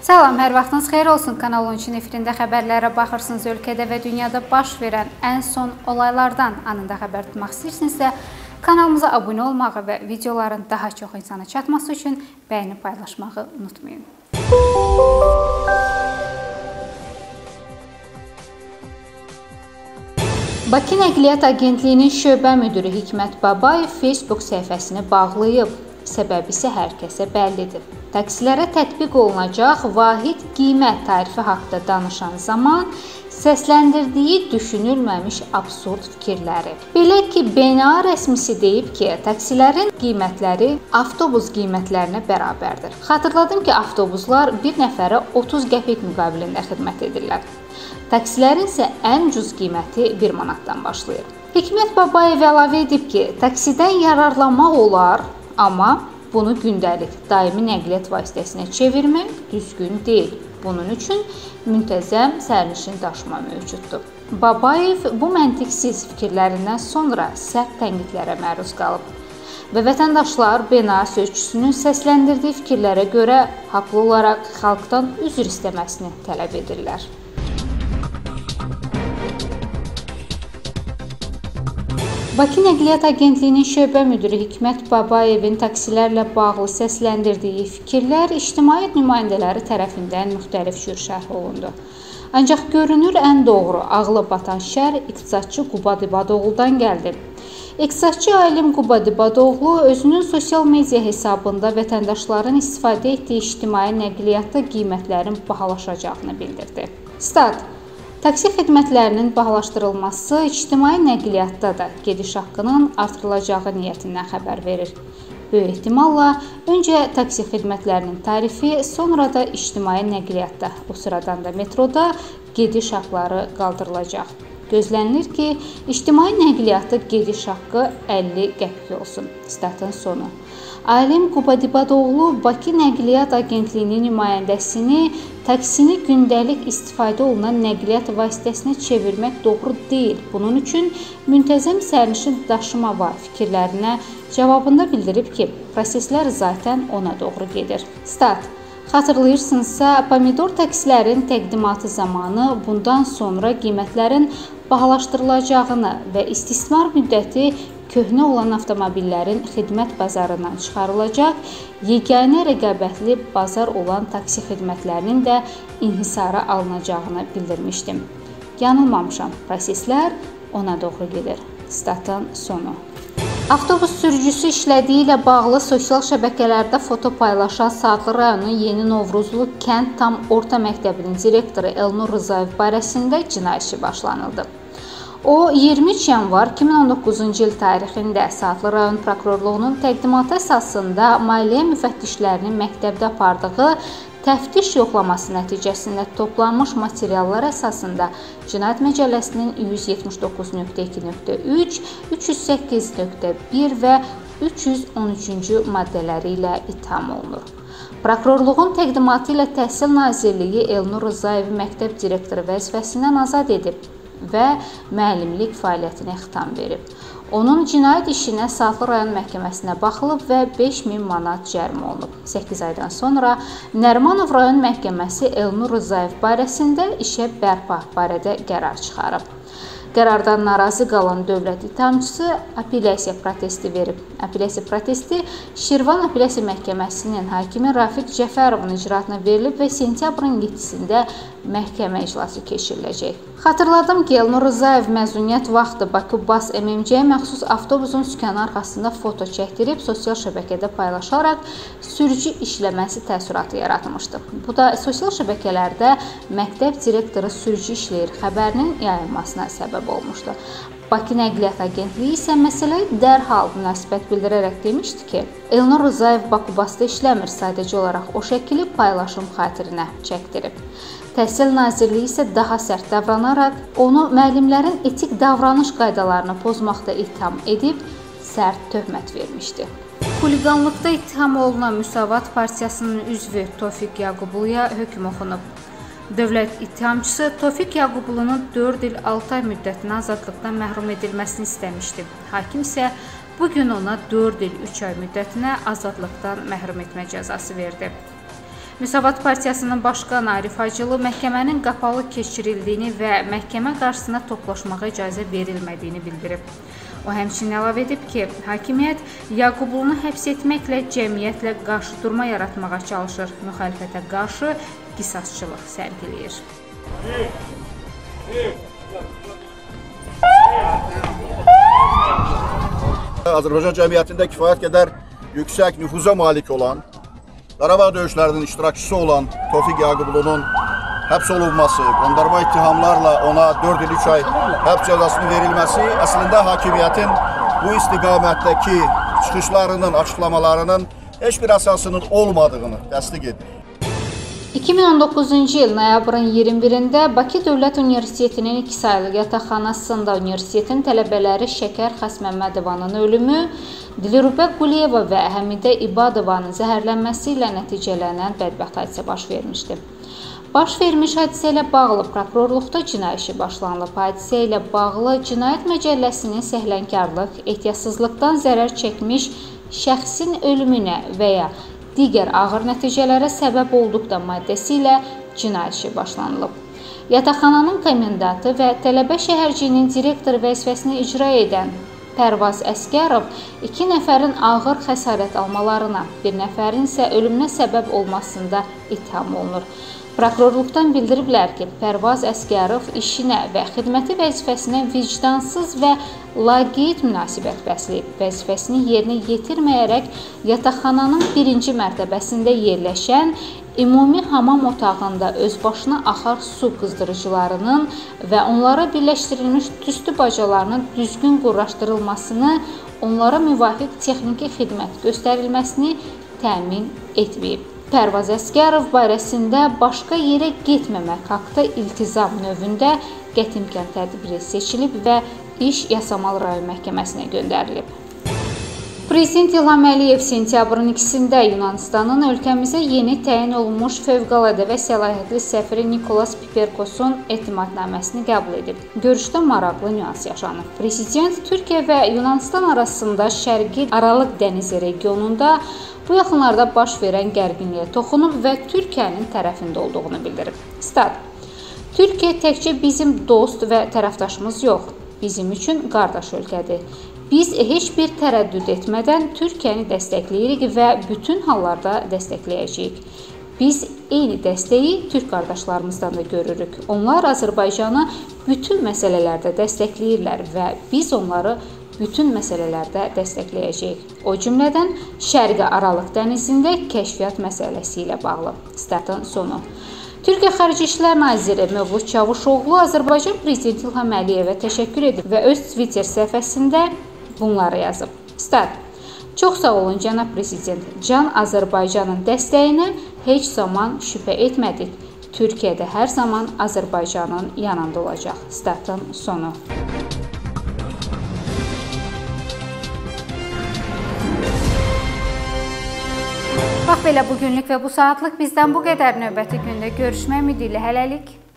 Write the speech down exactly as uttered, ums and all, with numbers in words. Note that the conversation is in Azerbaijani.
Salam, hər vaxtınız xeyir olsun. Kanal on üçün efirində xəbərlərə baxırsınız. Ölkədə və dünyada baş verən ən son olaylardan anında xəbər tutmaq istəyirsinizsə, kanalımıza abunə olmağı və videoların daha çox insana çatması üçün bəyəni paylaşmağı unutmayın. Bakı Nəqliyyat Agentliyinin şöbə müdiri Hikmət Babayev Facebook səhifəsini bağlayıb. Səbəbi isə hər kəsə bəllidir. Taksilərə tətbiq olunacaq vahid qiymət tarifi haqqında danışan zaman səsləndirdiyi düşünülməmiş absurd fikirləri. Belə ki, B N A rəsmisi deyib ki, taksilərin qiymətləri avtobus qiymətlərinə bərabərdir. Xatırladım ki, avtobuslar bir nəfərə otuz qəpik müqabilində xidmət edirlər. Taksilərin isə ən ucuz qiyməti bir manatdan başlayır. Hikmət Babayev əlavə edib ki, taksidən yararlanmaq olar, amma bunu gündəlik, daimi nəqliyyat vasitəsinə çevirmək düzgün deyil. Bunun üçün müntəzəm sərnişin daşıma mövcuddur. Babayev bu məntiqsiz fikirlərindən sonra sərt tənqidlərə məruz qalıb və vətəndaşlar B N A sözçüsünün səsləndirdiyi fikirlərə görə haqlı olaraq xalqdan üzr istəməsini tələb edirlər. Bakı Nəqliyyat Agentliyinin şöbə müdiri Hikmət Babayevin taksilərlə bağlı səsləndirdiyi fikirlər ictimai nümayəndələri tərəfindən müxtəlif cür şərh olundu. Ancaq görünür ən doğru, ağla batan şər iqtisadçı Qubad İbadoğlu'dan gəldi. İqtisadçı alim Qubad İbadoğlu özünün sosial media hesabında vətəndaşların istifadə etdiyi ictimai nəqliyyatda qiymətlərin bahalaşacağını bildirdi. Stat: Taksi xidmətlərinin bahalaşdırılması ictimai nəqliyyatda da gediş haqqının artırılacağı niyyətindən xəbər verir. Böyük ehtimalla öncə taksi xidmətlərinin tarifi, sonra da ictimai nəqliyyatda, o sıradan da metroda gediş haqqları qaldırılacaq. Gözlənilir ki, ictimai nəqliyyatda gediş haqqı əlli qəpik olsun. Statın sonu. Alim Qubad İbadoğlu Bakı Nəqliyyat Agentliyinin nümayəndəsini taksini gündəlik istifadə olunan nəqliyyat vasitəsinə çevirmək doğru deyil. Bunun üçün müntəzəm sərnişin daşıma var fikirlərinə cavabında bildirib ki, proseslər zaten ona doğru gedir. Stat: Xatırlayırsınızsa, pomidor taksilərin təqdimatı zamanı bundan sonra qiymətlərin bahalaşdırılacağını və istismar müddəti köhnə olan avtomobillərin xidmət bazarından çıxarılacaq, yeganə rəqabətli bazar olan taksi xidmətlərinin də inhisara alınacağını bildirmişdim. Yanılmamışam, proseslər ona doğru gedir. Statın sonu. Avtobus sürücüsü işlədiyi ilə bağlı sosial şəbəkələrdə foto paylaşan Saatlı rayonunun Yeni Novruzlu kənd tam orta məktəbinin direktoru Elnur Rzayev barəsində cinayət işi başlanıldı. O, iyirmi üç yanvar iki min on doqquzuncu il tarixində Saatlı rayon prokurorluğunun təqdimatı əsasında maliyyə müfəttişlərinin məktəbdə apardığı təftiş yoxlaması nəticəsində toplanmış materiallar əsasında Cinayət Məcəlləsinin yüz yetmiş doqquz nöqtə iki nöqtə üç, üç yüz səkkiz nöqtə bir və üç yüz on üçüncü maddələri ilə ittiham olunur. Prokurorluğun təqdimatı ilə Təhsil Nazirliyi Elnur Rzayevi məktəb direktoru vəzifəsindən azad edib və müəllimlik fəaliyyətinə xitam verib. Onun cinayət işinə Saatlı rayon məhkəməsinə baxılıb və beş min manat cərimə olunub. səkkiz aydan sonra Nərimanov rayon məhkəməsi Elnur Rzayev barəsində işə bərpa barədə qərar çıxarıb. Qərardan narazı qalan dövlət ittihamçısı apellyasiya protesti verib. Apellyasiya protesti Şirvan Apellyasiya Məhkəməsinin hakimi Rafiq Cəfərovun icraatına verilib və sentyabrın yeddisində məhkəmə iclası keçiriləcək. Xatırladım ki, Elnur Rzayev məzuniyyət vaxtı Bakı Bas M M C-yə məxsus avtobusun sükanı arxasında foto çəkdirib sosial şəbəkədə paylaşaraq sürücü işləməsi təəssüratı yaratmışdı. Bu da sosial şəbəkələrdə məktəb direktoru sürücü işləyir xəbərinin yayılmasına səbəb olmuşdu. Bakı Nəqliyyat Agentliyi isə məsələyə dərhal münasibət bildirərək demişdi ki, Elnur Rzayev Bakubasda işləmir, sadəcə olaraq o şəkili paylaşım xatirinə çəkdirib. Təhsil Nazirliyi isə daha sərt davranaraq onu müəllimlərin etik davranış qaydalarını pozmaqda ittiham edib sərt töhmət vermişdi. Xuliqanlıqda ittiham olunan Müsavat Partiyasının üzvü Tofiq Yaqubluya hökm oxunub. Dövlət ittihamçısı Tofiq Yaqublu'nun dörd il altı ay müddətinə azadlıqdan məhrum edilməsini istəmişdi. Hakim isə bugün ona dörd il üç ay müddətinə azadlıqdan məhrum etmə cəzası verdi. Müsavat Partiyasının başqanı Arif Hacılı məhkəmənin qapalı keçirildiyini və məhkəmə qarşısında toplaşmağa icazə verilmədiyini bildirib. O həmçinin əlavə edib ki, hakimiyyət Yaqublunu həbs etməklə cəmiyyətlə qarşıdurma yaratmağa çalışır, müxalifətə qarşı qisasçılıq sərgiləyir. Azərbaycan cəmiyyətində kifayət qədər yüksək nüfuza malik olan, Qarabağ döyüşlərinin iştirakçısı olan Tofiq Yaqublunun həbs olunması, qondarma ittihamlarla ona dörd il üç ay həbs cəzasının verilməsi əslində hakimiyyətin bu istiqamətdəki çıxışlarının, açıqlamalarının heç bir əsasının olmadığını təsdiq edir. iki min on doqquzuncu il noyabrın iyirmi birində Bakı Dövlət Universitetinin iki saylı yataqxanasında universitetin tələbələri Şəkər Xasməmmədovanın ölümü, Dilrubə Quliyeva və Həmidə İbadovanın zəhərlənməsi ilə nəticələnən bədbəxt hadisə baş vermişdi. Baş vermiş hadisə ilə bağlı prokurorluqda cinayət işi başlanılıb. Hadisə ilə bağlı Cinayət Məcəlləsinin səhlənkarlıq, ehtiyatsızlıqdan zərər çəkmiş şəxsin ölümünə və ya digər ağır nəticələrə səbəb olduqda maddəsi ilə cinayət işi başlanılıb. Yataqxananın komendantı və tələbə şəhərciyinin direktoru vəzifəsini icra edən Pərvaz Əsgərov iki nəfərin ağır xəsarət almalarına, bir nəfərin isə ölümünə səbəb olmasında ittiham olunur. Prokurorluqdan bildiriblər ki, Pərvaz Əsgərov işinə və xidməti vəzifəsinə vicdansız və laqeyd münasibət bəsləyib. Vəzifəsini yerinə yetirməyərək yataqxananın birinci mərtəbəsində yerləşən ümumi hamam otağında özbaşına axar su qızdırıcılarının və onlara birləşdirilmiş tüstü bacalarının düzgün quraşdırılmasını, onlara müvafiq texniki xidmət göstərilməsini təmin etməyib. Pərvaz Əsgərov barəsində başqa yerə getməmək haqda iltizam növündə qəti imkan tədbiri seçilib və iş Yasamal rayon məhkəməsinə göndərilib. Prezident İlham Əliyev sentyabrın ikisində Yunanistanın ölkəmizə yeni təyin olunmuş fövqəladə və səlahiyyətli səfiri Nikolas Piperkosun etimadnaməsini qəbul edib. Görüşdə maraqlı nüans yaşanıb. Prezident Türkiyə və Yunanistan arasında Şərqi Aralıq dənizi regionunda bu yaxınlarda baş verən gərginliyə toxunub və Türkiyənin tərəfində olduğunu bildirib. Stat: Türkiyə təkcə bizim dost və tərəfdaşımız yox, bizim üçün qardaş ölkədir. Biz heç bir tərəddüd etmədən Türkiyəni dəstəkləyirik və bütün hallarda dəstəkləyəcəyik. Biz eyni dəstəyi türk qardaşlarımızdan da görürük. Onlar Azərbaycanı bütün məsələlərdə dəstəkləyirlər və biz onları bütün məsələlərdə dəstəkləyəcəyik. O cümlədən Şərqi Aralıq dənizində kəşfiyyat məsələsi ilə bağlı. Statın sonu. Türkiyə Xarici İşlər Naziri Mövlud Çavuşoğlu Azərbaycan Prezidenti İlham Əliyevə təşəkkür edib və öz Twitter səhifəsində bunları yazıb. Stat: Çox sağ olun cənab prezident. Can Azərbaycanın dəstəyinə heç zaman şübhə etmədik. Türkiyə də hər zaman Azərbaycanın yanında olacaq. Statın sonu. Bax belə bugünlük və bu saatlıq bizdən bu qədər. Növbəti gündə görüşmək ümidi ilə hələlik.